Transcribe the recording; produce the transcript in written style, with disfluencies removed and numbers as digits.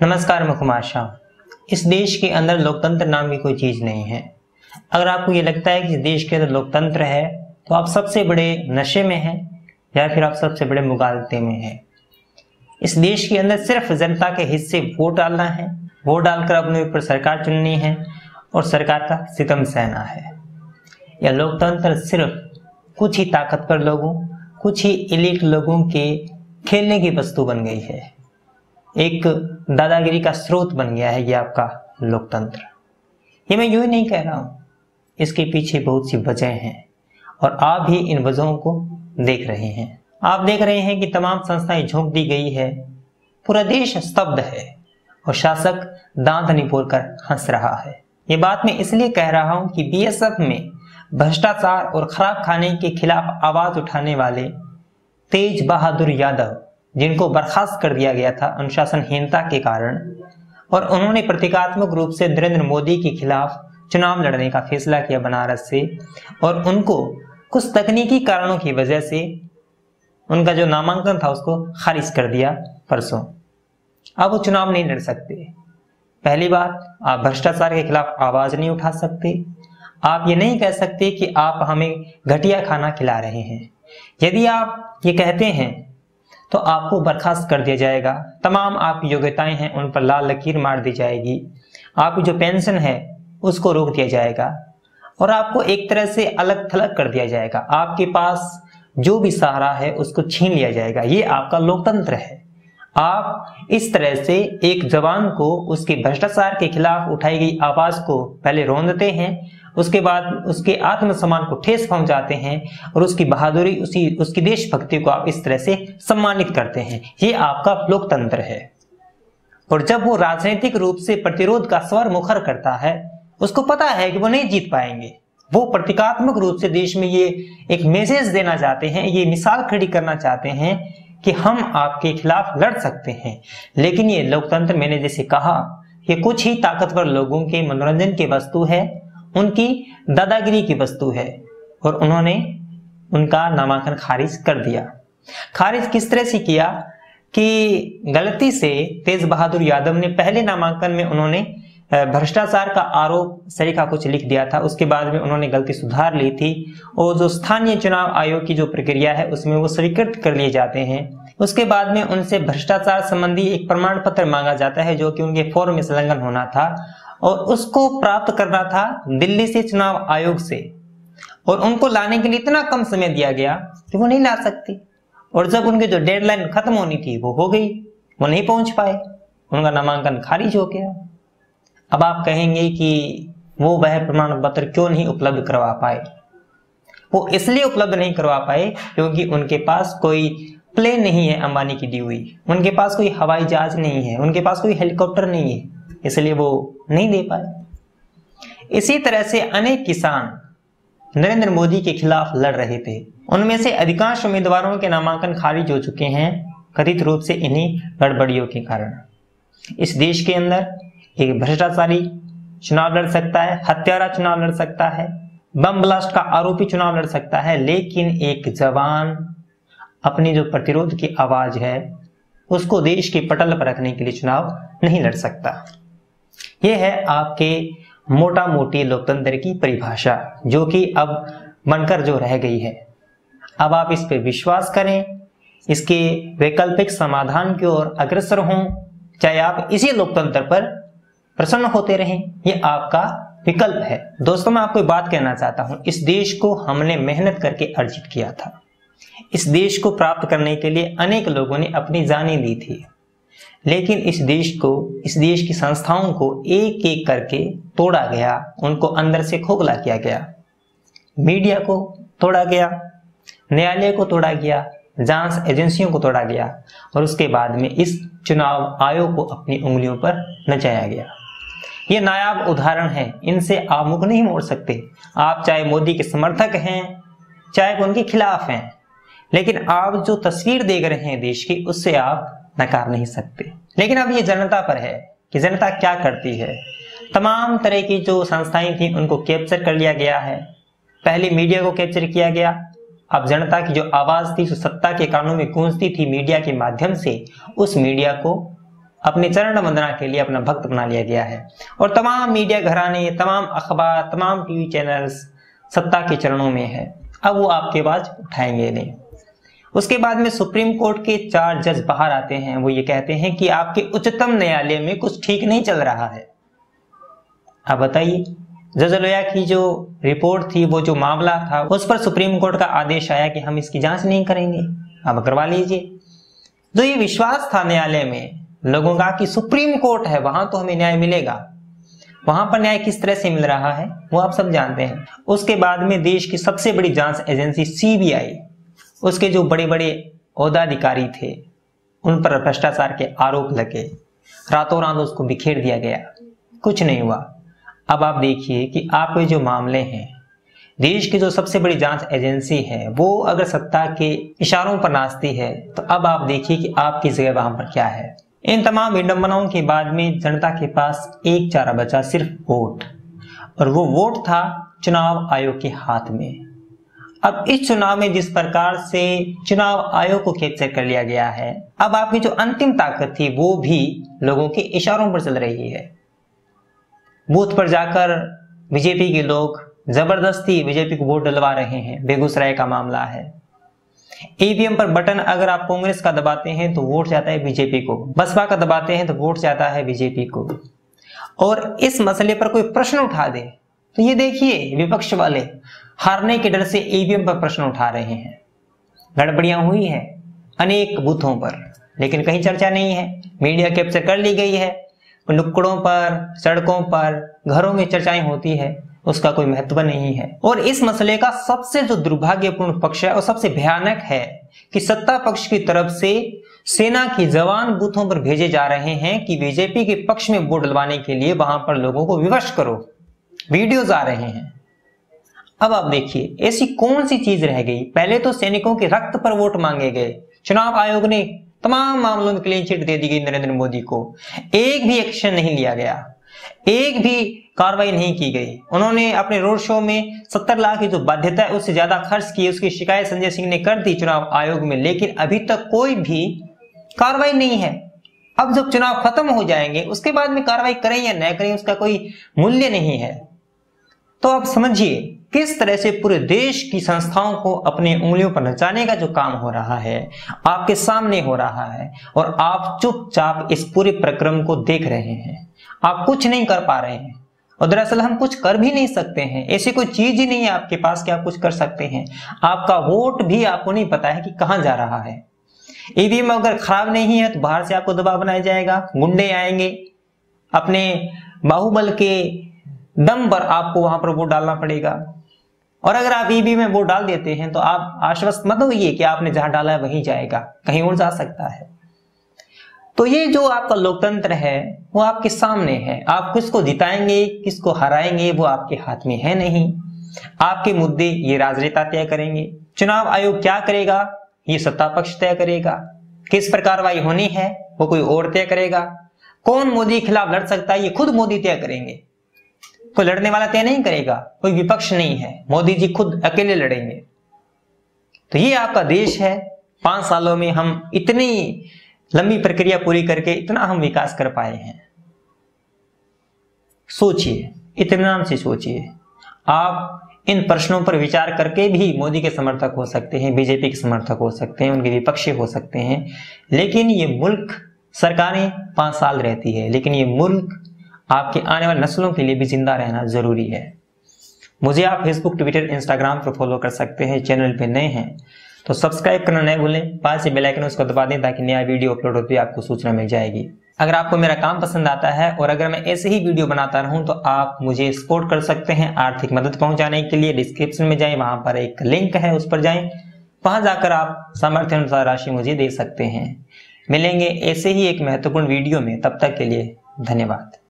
नमस्कार, मैं कुमार श्याम। इस देश के अंदर लोकतंत्र नाम की कोई चीज नहीं है। अगर आपको ये लगता है कि इस देश के अंदर लोकतंत्र है तो आप सबसे बड़े नशे में हैं या फिर आप सबसे बड़े मुगालते में हैं। इस देश के अंदर सिर्फ जनता के हिस्से वोट डालना है, वोट डालकर अपने ऊपर सरकार चुननी है और सरकार का सितम सहना है। यह लोकतंत्र सिर्फ कुछ ही ताकतवर लोगों, कुछ ही एलीट लोगों के खेलने की वस्तु बन गई है। एक दादागिरी का स्रोत बन गया है ये आपका लोकतंत्र। ये मैं यूं ही नहीं कह रहा हूं, इसके पीछे बहुत सी वजह हैं और आप भी इन वजहों को देख रहे हैं। आप देख रहे हैं कि तमाम संस्थाएं झोंक दी गई है, पूरा देश स्तब्ध है और शासक दांत निपोर कर हंस रहा है। ये बात मैं इसलिए कह रहा हूं कि बीएसएफ में भ्रष्टाचार और खराब खाने के खिलाफ आवाज उठाने वाले तेज बहादुर यादव, जिनको बर्खास्त कर दिया गया था अनुशासनहीनता के कारण, और उन्होंने प्रतीकात्मक रूप से नरेंद्र मोदी के खिलाफ चुनाव लड़ने का फैसला किया बनारस से, और उनको कुछ तकनीकी कारणों की वजह से उनका जो नामांकन था उसको खारिज कर दिया परसों। अब वो चुनाव नहीं लड़ सकते। पहली बात, आप भ्रष्टाचार के खिलाफ आवाज नहीं उठा सकते। आप ये नहीं कह सकते कि आप हमें घटिया खाना खिला रहे हैं। यदि आप ये कहते हैं तो आपको बर्खास्त कर दिया जाएगा, तमाम आपकी योग्यताएं हैं उन पर लाल लकीर मार दी जाएगी, आपकी जो पेंशन है उसको रोक दिया जाएगा और आपको एक तरह से अलग थलग कर दिया जाएगा। आपके पास जो भी सहारा है उसको छीन लिया जाएगा। ये आपका लोकतंत्र है। आप इस तरह से एक जवान को उसके भ्रष्टाचार के खिलाफ उठाई गई आवाज को पहले रौंदते हैं, उसके बाद उसके आत्मसम्मान को ठेस पहुंचाते हैं और उसकी बहादुरी, उसकी देशभक्ति को आप इस तरह से सम्मानित करते हैं। ये आपका लोकतंत्र है। और जब वो राजनीतिक रूप से प्रतिरोध का स्वर मुखर करता है, उसको पता है कि वो नहीं जीत पाएंगे, वो प्रतीकात्मक रूप से देश में ये एक मैसेज देना चाहते हैं, ये मिसाल खड़ी करना चाहते हैं कि हम आपके खिलाफ लड़ सकते हैं। लेकिन ये लोकतंत्र, मैंने जैसे कहा, ये कुछ ही ताकतवर लोगों के मनोरंजन की वस्तु है, उनकी दादागिरी की वस्तु है और उन्होंने उनका नामांकन खारिज कर दिया। खारिज किस तरह से किया कि गलती से तेज बहादुर यादव ने पहले नामांकन में उन्होंने भ्रष्टाचार का आरोप सही का कुछ लिख दिया था, उसके बाद में उन्होंने गलती सुधार ली थी और जो स्थानीय चुनाव आयोग की जो प्रक्रिया है उसमें वो स्वीकृत कर लिए जाते हैं। उसके बाद में उनसे भ्रष्टाचार संबंधी एक प्रमाण पत्र मांगा जाता है जो कि उनके फॉर्म में संलग्न होना था और उसको प्राप्त करना था दिल्ली से चुनाव आयोग से, और उनको लाने के लिए इतना कम समय दिया गया कि वो नहीं ला सकती। और जब उनकी जो डेडलाइन खत्म होनी थी वो हो गई, वो नहीं पहुंच पाए, उनका नामांकन खारिज हो गया। अब आप कहेंगे कि वो वह प्रमाण पत्र क्यों नहीं उपलब्ध करवा पाए। वो इसलिए उपलब्ध नहीं करवा पाए क्योंकि उनके पास कोई प्लेन नहीं है अंबानी की दी हुई, उनके पास कोई हवाई जहाज नहीं है, उनके पास कोई हेलीकॉप्टर नहीं है, इसलिए वो नहीं दे पाए। इसी तरह से अनेक किसान नरेंद्र मोदी के खिलाफ लड़ रहे थे, उनमें से अधिकांश उम्मीदवारों के नामांकन खारिज हो चुके हैं कथित रूप से इन्हीं गड़बड़ियों के कारण। इस देश के अंदर एक भ्रष्टाचारी चुनाव लड़ सकता है, हत्यारा चुनाव लड़ सकता है, बम ब्लास्ट का आरोपी चुनाव लड़ सकता है, लेकिन एक जवान अपनी जो प्रतिरोध की आवाज है उसको देश के पटल पर रखने के लिए चुनाव नहीं लड़ सकता। यह है आपके मोटा मोटी लोकतंत्र की परिभाषा, जो कि अब बनकर जो रह गई है। अब आप इस पर विश्वास करें, इसके वैकल्पिक समाधान की ओर अग्रसर हों, चाहे आप इसी लोकतंत्र पर प्रसन्न होते रहें, ये आपका विकल्प है। दोस्तों, मैं आपको एक बात कहना चाहता हूं, इस देश को हमने मेहनत करके अर्जित किया था। इस देश को प्राप्त करने के लिए अनेक लोगों ने अपनी जानें दी थी, लेकिन इस देश की संस्थाओं को एक एक करके तोड़ा गया, उनको अंदर से खोखला किया गया। मीडिया को तोड़ा गया, न्यायालय को तोड़ा गया, जांच एजेंसियों को तोड़ा गया और उसके बाद में इस चुनाव आयोग को अपनी उंगलियों पर नचाया गया। ये नायाब उदाहरण है, इनसे आप मुख नहीं मोड़ सकते। आप चाहे मोदी के समर्थक हैं चाहे उनके खिलाफ हैं, लेकिन आप जो तस्वीर देख रहे हैं देश की, उससे आप नकार नहीं सकते। लेकिन अब ये जनता पर है कि जनता क्या करती है। तमाम तरह की जो संस्थाएं थी उनको कैप्चर कर लिया गया है। पहले मीडिया को कैप्चर किया गया, अब जनता की जो आवाज थी, जो सत्ता के कानों में गूंजती थी मीडिया के माध्यम से, उस मीडिया को अपनी चरण वंदना के लिए अपना भक्त बना लिया गया है और तमाम मीडिया घराने, तमाम अखबार, तमाम टीवी चैनल्स सत्ता के चरणों में है। अब वो आपकी आवाज उठाएंगे नहीं। उसके बाद में सुप्रीम कोर्ट के 4 जज बाहर आते हैं। वो ये कहते हैं कि आपके उच्चतम न्यायालय में कुछ ठीक नहीं चल रहा है। अब बताइए, जज लोया की जो रिपोर्ट थी, वो जो मामला था, उस पर सुप्रीम कोर्ट का आदेश आया कि हम इसकी जांच नहीं करेंगे, अब करवा लीजिए। जो ये विश्वास था न्यायालय में लोगों का कि सुप्रीम कोर्ट है, वहां तो हमें न्याय मिलेगा, वहां पर न्याय किस तरह से मिल रहा है वो आप सब जानते हैं। उसके बाद में देश की सबसे बड़ी जांच एजेंसी सीबीआई, उसके जो बड़े बड़े ओहदाधिकारी थे उन पर भ्रष्टाचार के आरोप लगे, रातों रात उसको बिखेर दिया गया, कुछ नहीं हुआ। अब आप देखिए कि आपके जो मामले हैं, देश की जो सबसे बड़ी जांच एजेंसी है वो अगर सत्ता के इशारों पर नाचती है, तो अब आप देखिए कि आपकी जगह वहां पर क्या है। इन तमाम विडंबनाओं के बाद में जनता के पास एक चारा बचा, सिर्फ वोट, और वो वोट था चुनाव आयोग के हाथ में। अब इस चुनाव में जिस प्रकार से चुनाव आयोग को कैप्चर कर लिया गया है, अब आपकी जो अंतिम ताकत थी वो भी लोगों के इशारों पर चल रही है। बूथ पर जाकर बीजेपी के लोग जबरदस्ती बीजेपी को वोट डलवा रहे हैं। बेगूसराय का मामला है। ईवीएम पर बटन अगर आप कांग्रेस का दबाते हैं तो वोट जाता है बीजेपी को, बसपा का दबाते हैं तो वोट जाता है बीजेपी को। और इस मसले पर कोई प्रश्न उठा दे तो ये देखिए विपक्ष वाले हारने के डर से ईवीएम पर प्रश्न उठा रहे हैं। गड़बड़ियां हुई है अनेक बूथों पर, लेकिन कहीं चर्चा नहीं है। मीडिया कैप्चर कर ली गई है, नुक्कड़ों पर, सड़कों पर, घरों में चर्चाएं होती है, उसका कोई महत्व नहीं है। और इस मसले का सबसे जो दुर्भाग्यपूर्ण पक्ष है और सबसे भयानक है कि सत्ता पक्ष की तरफ से सेना के जवान बूथों पर भेजे जा रहे हैं कि बीजेपी के पक्ष में वोट डलवाने के लिए वहां पर लोगों को विवश करो। वीडियोज आ रहे हैं। अब आप देखिए ऐसी कौन सी चीज रह गई। पहले तो सैनिकों के रक्त पर वोट मांगे गए, चुनाव आयोग ने तमाम मामलों में क्लीन चिट दे दी गई नरेंद्र मोदी को, एक भी एक्शन नहीं लिया गया, एक भी कार्रवाई नहीं की गई। उन्होंने अपने रोड शो में 70 लाख की जो बाध्यता है उससे ज्यादा खर्च की, उसकी शिकायत संजय सिंह ने कर दी चुनाव आयोग में, लेकिन अभी तक कोई भी कार्रवाई नहीं है। अब जब चुनाव खत्म हो जाएंगे उसके बाद में कार्रवाई करें या न करें उसका कोई मूल्य नहीं है। तो आप समझिए किस तरह से पूरे देश की संस्थाओं को अपने उंगलियों पर नचाने का जो काम हो रहा है आपके सामने हो रहा है, और आप चुपचाप इस पूरे प्रक्रम को देख रहे हैं। आप कुछ नहीं कर पा रहे हैं और दरअसल हम कुछ कर भी नहीं सकते हैं। ऐसी कोई चीज ही नहीं है आपके पास कि आप कुछ कर सकते हैं। आपका वोट भी आपको नहीं पता है कि कहां जा रहा है। ईवीएम अगर खराब नहीं है तो बाहर से आपको दबाव बनाया जाएगा, गुंडे आएंगे, अपने बाहुबल के दम पर आपको वहां पर वोट डालना पड़ेगा। और अगर आप ईवीएम में वोट डाल देते हैं तो आप आश्वस्त मत होइए कि आपने जहां डाला है वहीं जाएगा, कहीं और जा सकता है। तो ये जो आपका लोकतंत्र है वो आपके सामने है। आप किसको जिताएंगे किसको हराएंगे वो आपके हाथ में है नहीं। आपके मुद्दे ये राजनेता तय करेंगे। चुनाव आयोग क्या करेगा ये सत्ता पक्ष तय करेगा। किस पर कार्रवाई होनी है वो कोई और तय करेगा। कौन मोदी के खिलाफ लड़ सकता है ये खुद मोदी तय करेंगे। कोई लड़ने वाला तय नहीं करेगा, कोई विपक्ष नहीं है, मोदी जी खुद अकेले लड़ेंगे। तो ये आपका देश है। 5 सालों में हम इतनी लंबी प्रक्रिया पूरी करके इतना हम विकास कर पाए हैं। सोचिए, इत्मीनान से सोचिए। आप इन प्रश्नों पर विचार करके भी मोदी के समर्थक हो सकते हैं, बीजेपी के समर्थक हो सकते हैं, उनके विपक्षी हो सकते हैं, लेकिन ये मुल्क सरकारें 5 साल रहती है, लेकिन ये मुल्क आपके आने वाली नस्लों के लिए भी जिंदा रहना जरूरी है। मुझे आप फेसबुक, ट्विटर, इंस्टाग्राम पर फॉलो कर सकते हैं। चैनल पे नए हैं तो सब्सक्राइब करना नहीं भूलें। पास से बेल आइकन उसको दबा दें ताकि नया वीडियो अपलोड होते ही आपको सूचना मिल जाएगी। अगर आपको मेरा काम पसंद आता है और अगर मैं ऐसे ही वीडियो बनाता रहूं तो आप मुझे सपोर्ट कर सकते हैं आर्थिक मदद पहुंचाने के लिए। डिस्क्रिप्शन में जाएं, वहां पर एक लिंक है, उस पर जाएं, वहां जाकर आप सामर्थ्य अनुसार राशि मुझे दे सकते हैं। मिलेंगे ऐसे ही एक महत्वपूर्ण वीडियो में, तब तक के लिए धन्यवाद।